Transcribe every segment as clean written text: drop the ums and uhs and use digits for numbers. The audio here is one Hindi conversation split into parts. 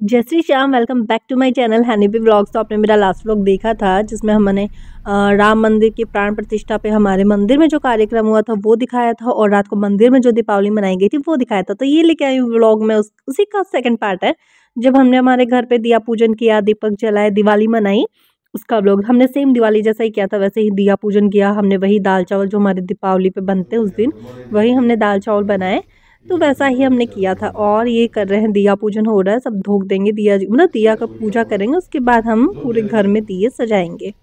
जय Shri Shyam. Welcome back to my channel honeybee vlogs. तो आपने मेरा लास्ट व्लॉग देखा था जिसमें हमने राम मंदिर की प्राण प्रतिष्ठा पे हमारे मंदिर में जो कार्यक्रम हुआ था वो दिखाया था, और रात को मंदिर में जो दीपावली मनाई गई थी वो दिखाया था। तो ये लेके आई हूँ व्लॉग में उसी का सेकंड पार्ट है, जब हमने हमारे घर पे दिया पूजन किया, दीपक जलाए, दिवाली मनाई। उसका व्लॉग हमने सेम दिवाली जैसा ही किया था, वैसे ही दिया पूजन किया हमने। वही दाल चावल जो हमारे दीपावली पे बनते हैं उस दिन, वही हमने दाल चावल बनाए। तो वैसा ही हमने किया था। और ये कर रहे हैं, दिया पूजन हो रहा है, सब धूप देंगे, दिया मतलब दिया का पूजा करेंगे, उसके बाद हम पूरे घर में दिए सजाएंगे।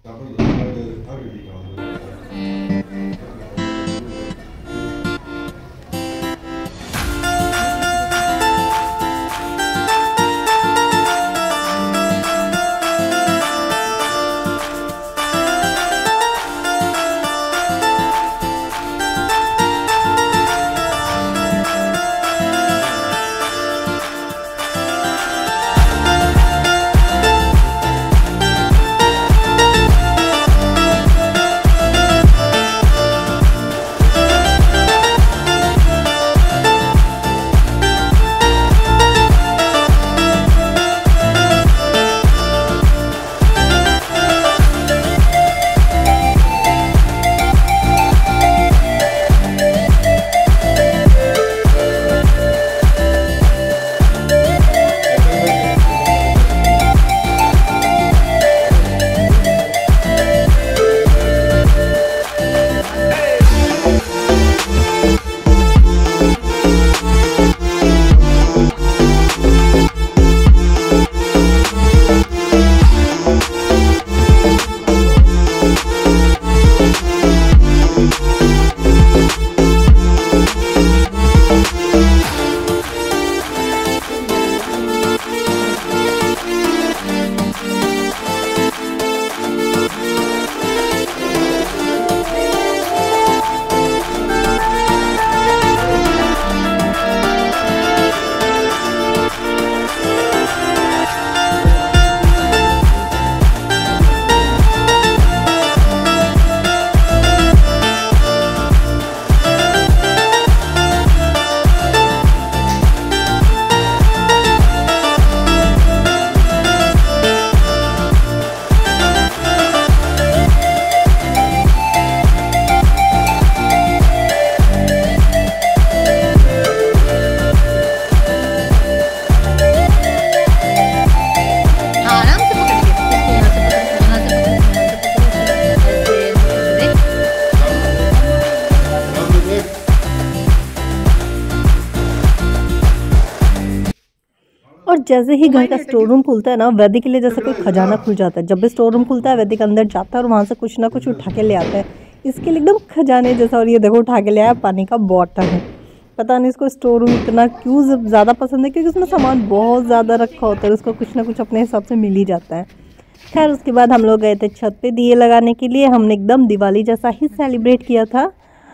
और जैसे ही घर का स्टोर रूम खुलता है ना, वैदिक के लिए जैसे कोई खजाना खुल जाता है। जब भी स्टोर रूम खुलता है, वैदिक अंदर जाता है और वहाँ से कुछ ना कुछ उठा के ले आता है, इसके लिए एकदम खजाने जैसा। और ये देखो उठा के ले आया पानी का बॉटल है। पता नहीं इसको स्टोर रूम इतना क्यों ज़्यादा पसंद है, क्योंकि उसमें सामान बहुत ज़्यादा रखा होता है, उसको कुछ ना कुछ अपने हिसाब से मिल ही जाता है। खैर उसके बाद हम लोग गए थे छत पे दिए लगाने के लिए। हमने एकदम दिवाली जैसा ही सेलिब्रेट किया था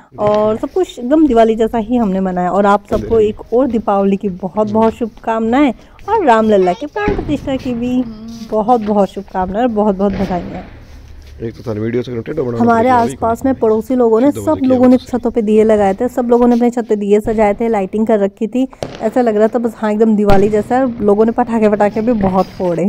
और सब कुछ एकदम दिवाली जैसा ही हमने मनाया। और आप सबको एक और दीपावली की बहुत बहुत शुभकामनाएं, और रामलला के प्राण प्रतिष्ठा की भी बहुत बहुत शुभकामनाएं और बहुत बहुत बधाइयाँ। हमारे आसपास में पड़ोसी लोगों ने, सब लोगों ने छतों पे दिए लगाए थे, सब लोगों ने अपने छत पे दिए सजाए थे, लाइटिंग कर रखी थी। ऐसा लग रहा था बस हाँ एकदम दिवाली जैसा। लोगों ने पटाखे भी बहुत फोड़े।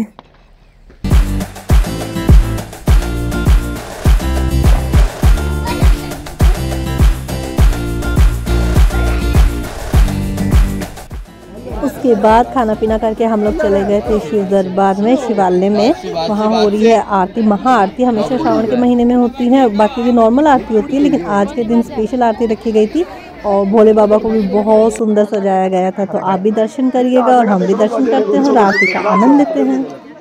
उसके बाद खाना पीना करके हम लोग चले गए थे शिव दरबार में, शिवालय में। वहाँ हो रही है आरती, महाआरती। हमेशा श्रावण के महीने में होती है, बाकी की नॉर्मल आरती होती है, लेकिन आज के दिन स्पेशल आरती रखी गई थी। और भोले बाबा को भी बहुत सुंदर सजाया गया था। तो आप भी दर्शन करिएगा और हम भी दर्शन करते हैं और आरती का आनंद लेते हैं।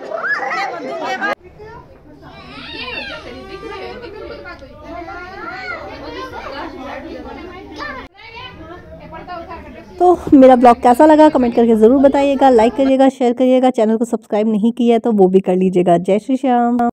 तो मेरा ब्लॉग कैसा लगा कमेंट करके ज़रूर बताइएगा, लाइक करिएगा, शेयर करिएगा। चैनल को सब्सक्राइब नहीं किया है तो वो भी कर लीजिएगा। जय श्री श्याम।